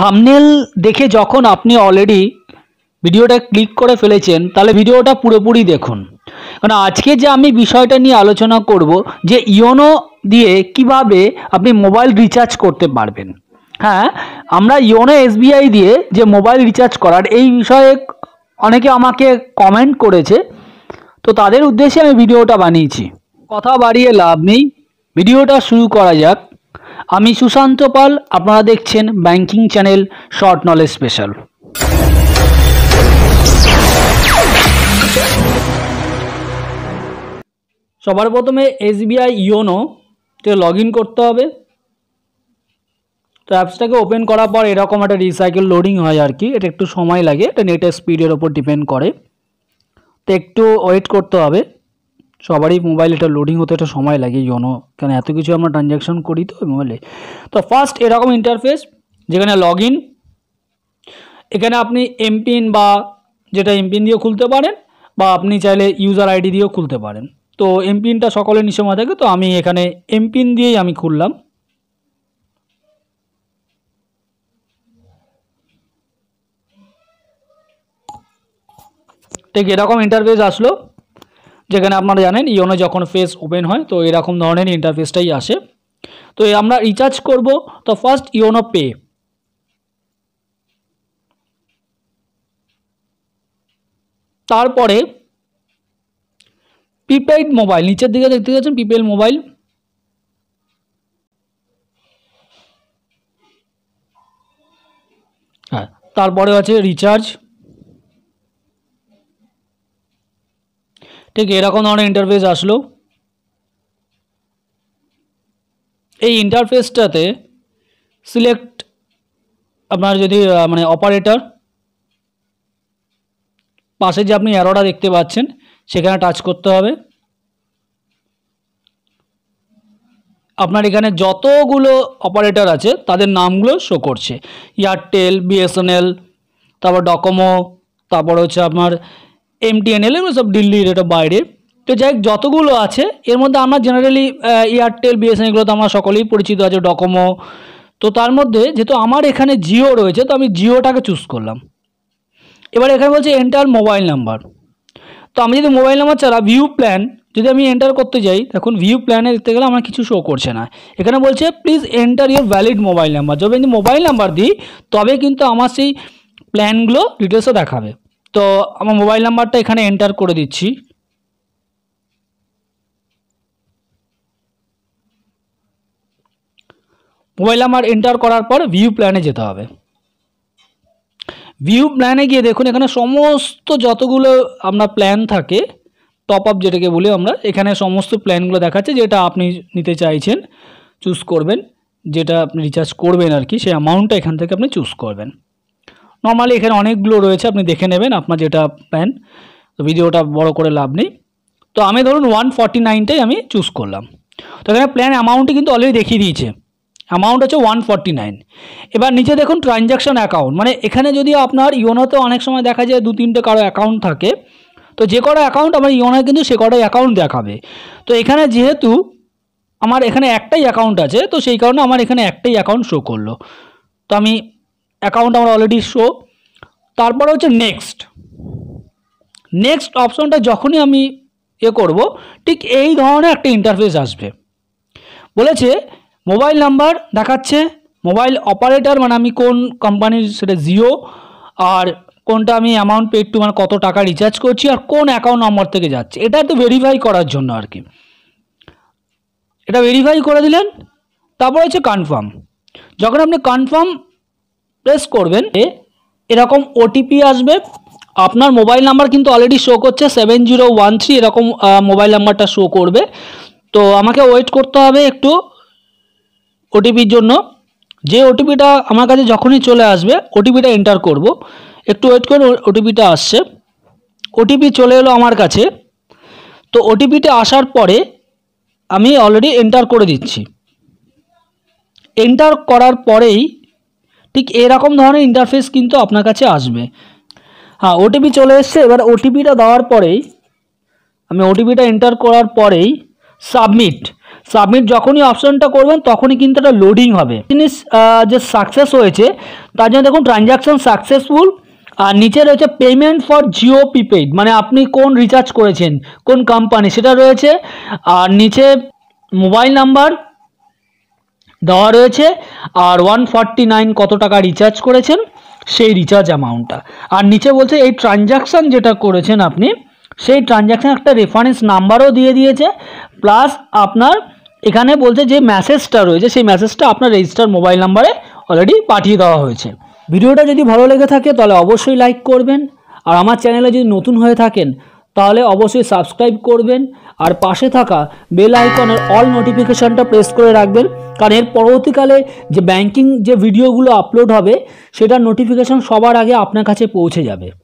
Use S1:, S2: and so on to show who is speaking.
S1: Thumbnail দেখে যখন আপনি অলরেডি ভিডিওটা ক্লিক করে ফেলেছেন তাহলে ভিডিওটা পুরোপুরি দেখুন, কারণ আজকে যে আমি বিষয়টা নিয়ে আলোচনা করব যে ইওনো দিয়ে কিভাবে আপনি মোবাইল রিচার্জ করতে পারবেন। হ্যাঁ, আমরা ইওনো এসবিআই দিয়ে যে মোবাইল রিচার্জ করার এই বিষয়ে অনেকে আমাকে কমেন্ট করেছে, তো তাদের উদ্দেশ্যে আমি ভিডিওটা বানিয়েছি। কথা বাড়িয়ে লাভ নেই, ভিডিওটা শুরু করা যাক। আমি সুশান্ত পাল, আপনারা দেখছেন banking channel short knowledge special. সবার প্রথমে এসবিআই ইওনোতে লগ ইন করতে হবে। তো অ্যাপসটাকে ওপেন করার পর এরকম একটা রিসাইকেল লোডিং হয় আর কি, এটা একটু সময় লাগে, এটা নেটের স্পিডের ওপর ডিপেন্ড করে, তো একটু ওয়েট করতে হবে। সবারই মোবাইল এটা লোডিং হতে একটা সময় লাগে ইওনো, কেন এত কিছু আমরা ট্রানজ্যাকশন করি তো মোবাইলে। তো ফার্স্ট এরকম ইন্টারফেস যেখানে লগ ইন, এখানে আপনি এমপিন বা যেটা এমপিন দিয়েও খুলতে পারেন বা আপনি চাইলে ইউজার আইডি দিয়েও খুলতে পারেন। তো এমপিনটা সকলের নিশ্চয় থাকে, তো আমি এখানে এমপিন দিয়েই আমি খুললাম। ঠিক এরকম ইন্টারফেস আসলো, যেখানে আপনারা জানেন ইওনো যখন ফেস ওপেন হয় তো এরকম ধরনের ইন্টারফেসটাই আসে। তো আমরা রিচার্জ করব, তো ফার্স্ট ইওনো পে, তারপরে প্রিপেইড মোবাইল, নিচের দিকে দেখতে পাচ্ছেন প্রিপেইড মোবাইল, হ্যাঁ, তারপরে আছে রিচার্জ। ঠিক এরকম ধরনের ইন্টারফেস আসলো। এই ইন্টারফেসটাতে সিলেক্ট আপনার যদি মানে অপারেটর, পাশে যে আপনি অ্যারোটা দেখতে পাচ্ছেন সেখানে টাচ করতে হবে। আপনার এখানে যতগুলো অপারেটর আছে তাদের নামগুলো শো করছে, এয়ারটেল, বিএসএনএল, তারপর ডকোমো, তারপর হচ্ছে আপনার এমটিএনএল, এগুলো সব দিল্লির, এটা বাইরে। তো যাই হোক যতগুলো আছে এর মধ্যে আমরা জেনারেলি এয়ারটেল, বিএসএনএল এগুলো তো আমরা সকলেই পরিচিত আছে, ডকোমো। তো তার মধ্যে যেহেতু আমার এখানে জিও রয়েছে তো আমি জিওটাকে চুজ করলাম। এবার এখানে বলছে এন্টার মোবাইল নাম্বার, তো আমি যদি মোবাইল নাম্বার ছাড়া ভিউ প্ল্যান যদি আমি এন্টার করতে যাই, দেখুন ভিউ প্ল্যানে দেখতে গেলে আমার কিছু শো করছে না। এখানে বলছে please enter your valid mobile number, যদি আমি মোবাইল নাম্বার দিই তবে কিন্তু আমার সেই প্ল্যানগুলো ডিটেলসও দেখাবে। তো আমার মোবাইল নাম্বারটা এখানে এন্টার করে দিচ্ছি। মোবাইল নাম্বার এন্টার করার পর ভিউ প্ল্যানে যেতে হবে। ভিউ প্ল্যানে গিয়ে দেখুন এখানে সমস্ত যতগুলো আপনার প্ল্যান থাকে, টপ আপ যেটাকে বলি আমরা, এখানে সমস্ত প্ল্যানগুলো দেখাচ্ছে, যেটা আপনি নিতে চাইছেন চুজ করবেন, যেটা আপনি রিচার্জ করবেন আর কি, সেই অ্যামাউন্টটা এখান থেকে আপনি চুজ করবেন। নর্মালি এখানে অনেকগুলো রয়েছে, আপনি দেখে নেবেন আপনার যেটা প্ল্যান। তো ভিডিওটা বড় করে লাভ নেই, তো আমি ধরুন 149টাই আমি চুজ করলাম। তো এখানে প্ল্যান অ্যামাউন্টটি কিন্তু অলরেডি দেখিয়ে দিয়েছে, অ্যামাউন্ট হচ্ছে 149। এবার নিচে দেখুন ট্রানজ্যাকশান অ্যাকাউন্ট, মানে এখানে যদি আপনার ইওনোতে অনেক সময় দেখা যায় 2-3টে কারো অ্যাকাউন্ট থাকে, তো যে কটা অ্যাকাউন্ট আমার ইওনোয় কিন্তু সে কটাই অ্যাকাউন্ট দেখাবে। তো এখানে যেহেতু আমার এখানে একটাই অ্যাকাউন্ট আছে তো সেই কারণে আমার এখানে একটাই অ্যাকাউন্ট শো করলো, তো আমি অ্যাকাউন্ট আমার অলরেডি শো। তারপরে হচ্ছে নেক্সট, নেক্সট অপশনটা যখনই আমি করব ঠিক এই ধরনের একটা ইন্টারফেস আসবে। বলেছে মোবাইল নাম্বার দেখাচ্ছে, মোবাইল অপারেটর মানে আমি কোন কোম্পানির, সেটা জিও, আর কোনটা আমি অ্যামাউন্ট পেড টু মানে কত টাকা রিচার্জ করছি, আর কোন অ্যাকাউন্ট নম্বর থেকে যাচ্ছে, এটা একটু ভেরিফাই করার জন্য আর কি। এটা ভেরিফাই করে দিলেন, তারপর হচ্ছে কনফার্ম। যখন আপনি কনফার্ম প্রেস করবেন এরকম ওটিপি আসবে। আপনার মোবাইল নাম্বার কিন্তু অলরেডি শো করছে 7013, এরকম মোবাইল নাম্বারটা শো করবে। তো আমাকে ওয়েট করতে হবে একটু ওটিপির জন্য। যে ওটিপিটা আমার কাছে যখনই চলে আসবে ওটিপিটা এন্টার করব, একটু ওয়েট করে, ওটিপিটা আসছে। ওটিপি চলে এলো আমার কাছে, তো ওটিপিটা আসার পরে আমি অলরেডি এন্টার করে দিচ্ছি। এন্টার করার পরেই ঠিক এরকম ধরনের ইন্টারফেস কিন্তু আপনার কাছে আসবে। হ্যাঁ, ওটিপি চলে এসছে। এবার ওটিপিটা দেওয়ার পরেই আমি ওটিপিটা এন্টার করার পরেই সাবমিট, সাবমিট যখনই অপশনটা করবেন তখনই কিন্তু একটা লোডিং হবে। জিনিস যে সাকসেস হয়েছে তার জন্য দেখুন ট্রানজ্যাকশন সাকসেসফুল, আর নিচে রয়েছে পেমেন্ট ফর জিও প্রিপেইড, মানে আপনি কোন রিচার্জ করেছেন কোন কোম্পানি সেটা রয়েছে, আর নিচে মোবাইল নাম্বার দেওয়া রয়েছে, আর 149 কত টাকা রিচার্জ করেছেন সেই রিচার্জ অ্যামাউন্টটা। আর নিচে বলছে এই ট্রানজ্যাকশান যেটা করেছেন আপনি সেই ট্রানজ্যাকশান একটা রেফারেন্স নাম্বারও দিয়ে দিয়েছে, প্লাস আপনার এখানে বলছে যে মেসেজটা রয়েছে সেই মেসেজটা আপনার রেজিস্টার মোবাইল নাম্বারে অলরেডি পাঠিয়ে দেওয়া হয়েছে। ভিডিওটা যদি ভালো লেগে থাকে তাহলে অবশ্যই লাইক করবেন, আর আমার চ্যানেলে যদি নতুন হয়ে থাকেন তাহলে অবশ্যই সাবস্ক্রাইব করবেন, আর পাশে থাকা বেল আইকনের অল নোটিফিকেশানটা প্রেস করে রাখবেন, কারণ এর পরবর্তীকালে যে ব্যাংকিং যে ভিডিওগুলো আপলোড হবে সেটার নোটিফিকেশান সবার আগে আপনার কাছে পৌঁছে যাবে।